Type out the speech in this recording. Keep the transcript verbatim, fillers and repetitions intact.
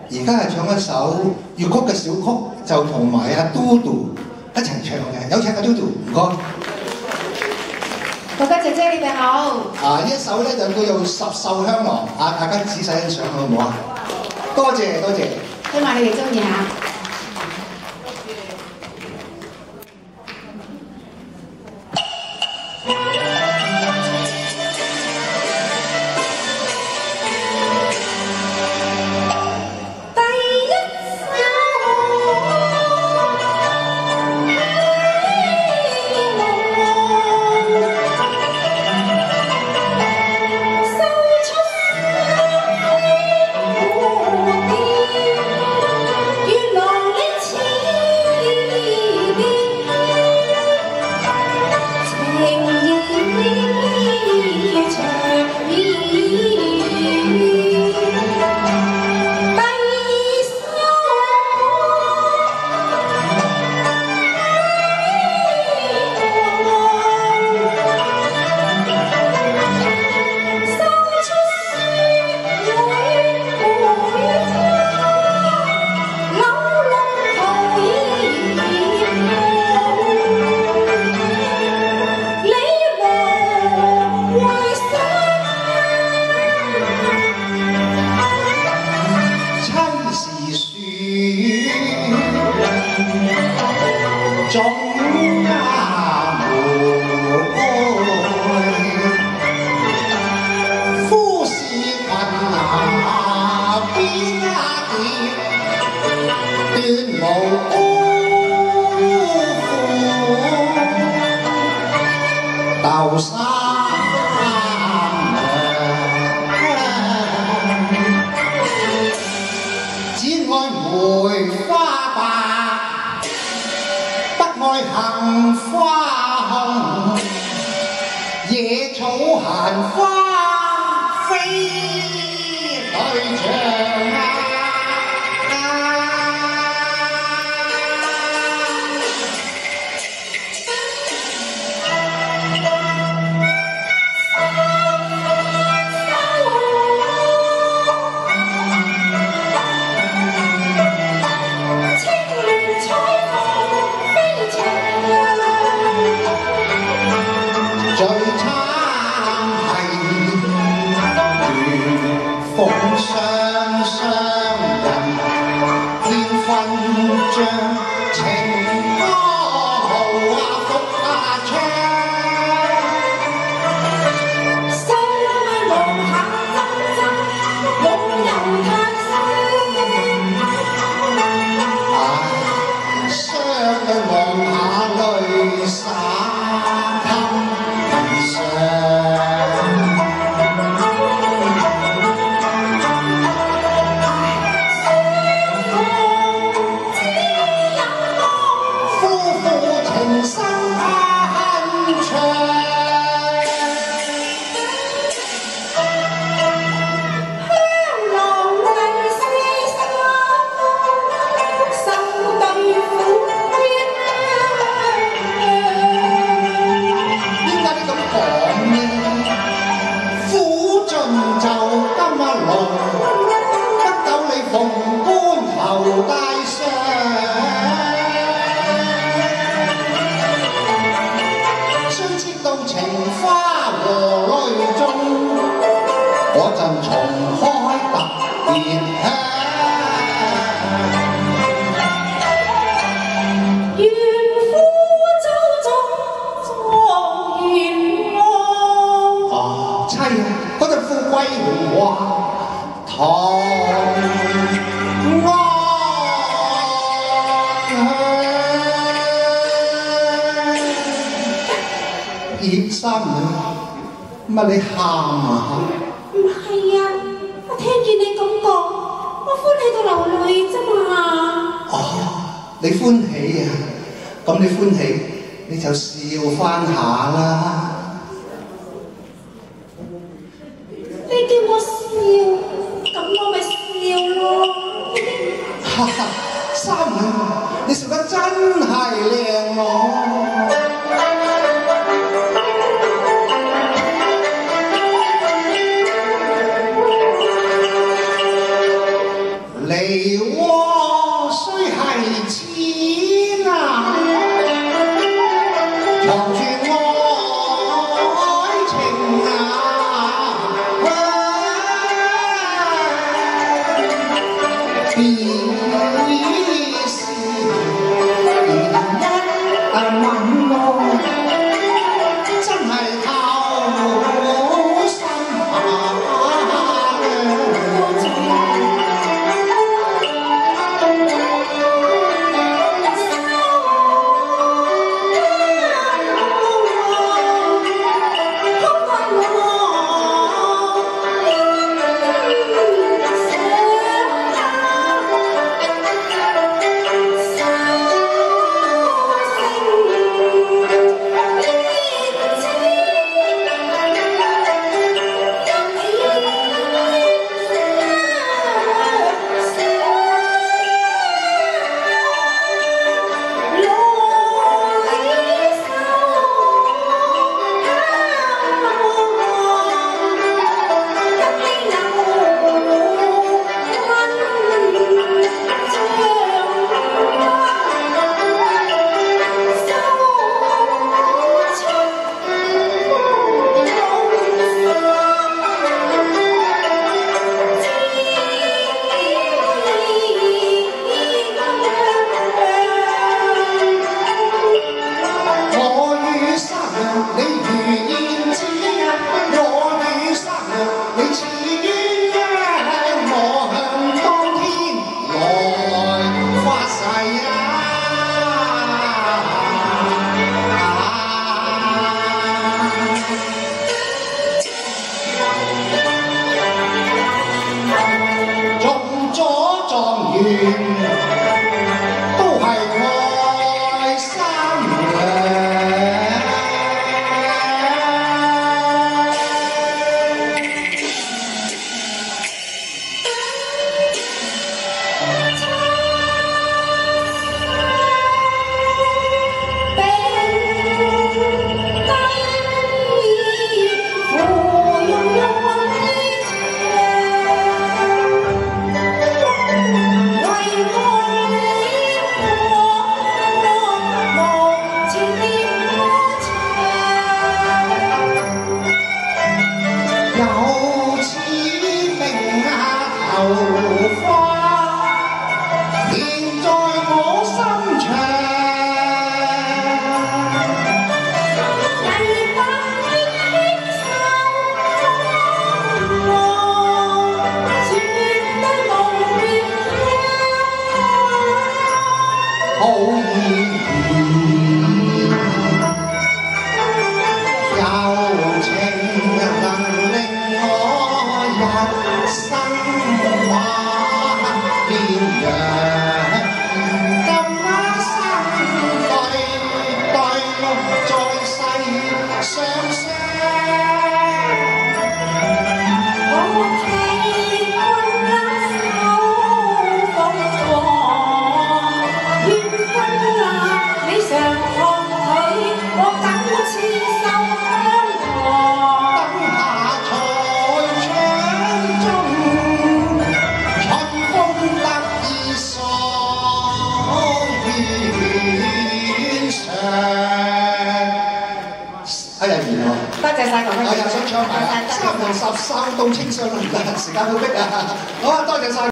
而家係唱一首粵曲嘅小曲，就同埋阿嘟嘟一齊唱嘅。有請阿嘟嘟，唔該。 哥哥姐姐你哋好。 啊，呢一首咧就叫做《十繡香囊》，啊，大家仔細欣賞好唔好啊？多謝多謝。 希望你哋中意嚇。 乜你喊啊？ 唔係啊，我聽見你咁講，我歡喜到流淚啫嘛。 哦，你歡喜啊？咁你歡喜，你就笑翻下啦。 你叫我笑，咁我咪笑咯。 哈哈，三妹，你笑得真係靚喎！ 離我雖係千啊，藏住愛情啊，必是一吻愛，真係透心下。 都係愛心多謝晒各位，我又想唱埋《三人十三到清上》啦，時間好逼啊！好啊，多謝晒。